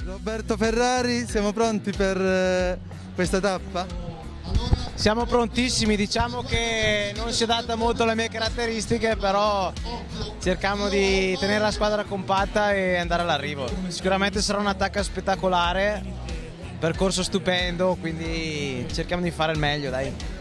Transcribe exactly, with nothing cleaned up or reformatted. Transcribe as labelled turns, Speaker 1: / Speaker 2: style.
Speaker 1: Roberto Ferrari, siamo pronti per eh, questa tappa?
Speaker 2: Siamo prontissimi, diciamo che non si adatta molto alle mie caratteristiche, però cerchiamo di tenere la squadra compatta e andare all'arrivo. Sicuramente sarà un'attacca spettacolare, percorso stupendo, quindi cerchiamo di fare il meglio, dai.